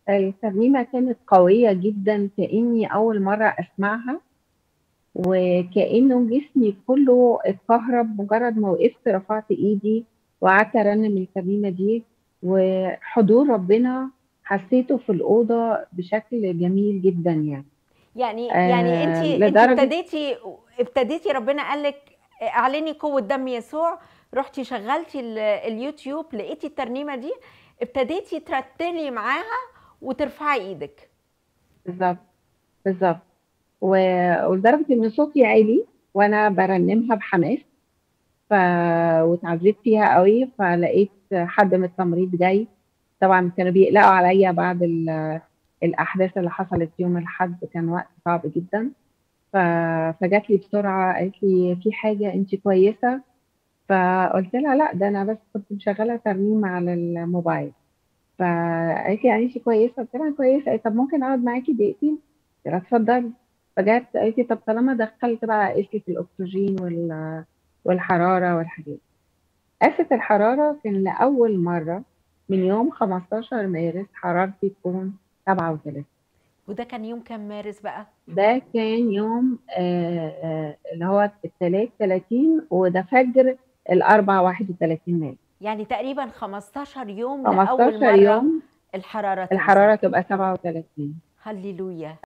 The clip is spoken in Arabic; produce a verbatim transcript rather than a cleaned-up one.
الترنيمة كانت قوية جدًا، كإني أول مرّة أسمعها، وكإنه جسمي كلّه اتكهرب مجرد ما وقفت رفعت إيدي وقعدت أرنم الترنيمة دي، وحضور ربنا حسيته في الأوضة بشكل جميل جدًا يعني. يعني يعني أنتِ آآ أنتِ لدرجة ابتديتِ ابتديتِ ربنا قال لِك اعلني قوة دم يسوع، رُحتِ شغّلتِ ال اليوتيوب لقيتِ الترنيمة دي، ابتديتِ ترتّلي معاها وترفعي إيدِك. بالضبط، بالضبط. و ولدرجة إن صوتي عِلي وأنا بارنمها بحماس، ف واتعزيت فيها أوي، فلقيت حد من التمريض جاي، طبعًا كانوا بيقلقوا عليّا بعد ال الأحداث اللي حصلت يوم الأحد، كان وقت صعب جدًا، ف فجات لي بسرعة قالت لي: "في حاجة، أنتِ كويسة؟" فقُلت لها: "لأ، ده أنا بس كنت مشغّلة ترنيمة على الموبايل." فقالت لي: "يعني أنتِ كويسة؟" قُلت لها: "كويسة." قالت: "طَب ممكن أقعد معاكِ دقيقتين؟" قُلت لها: "اتفضلي." فجات قالت لي: "طَب طالما دخّلت بقى قيسي في الأكسجين وال والحرارة والحاجات دي." قاست الحرارة كان لأول مرّة من يوم خمستاشر مارس حرارتي تكون سبعة وتلاتين. وده كان يوم كام مارس بقى؟ ده كان يوم آآ آآ اللي هو التلات تلاتين وده فجر الأربع واحد وتلاتين مارس. يعني تقريبًا خمستاشر يوم لأول خمستاشر مرّة يوم الحرارة تنزل. الحرارة تبقى سبعة وتلاتين. هاليلويا.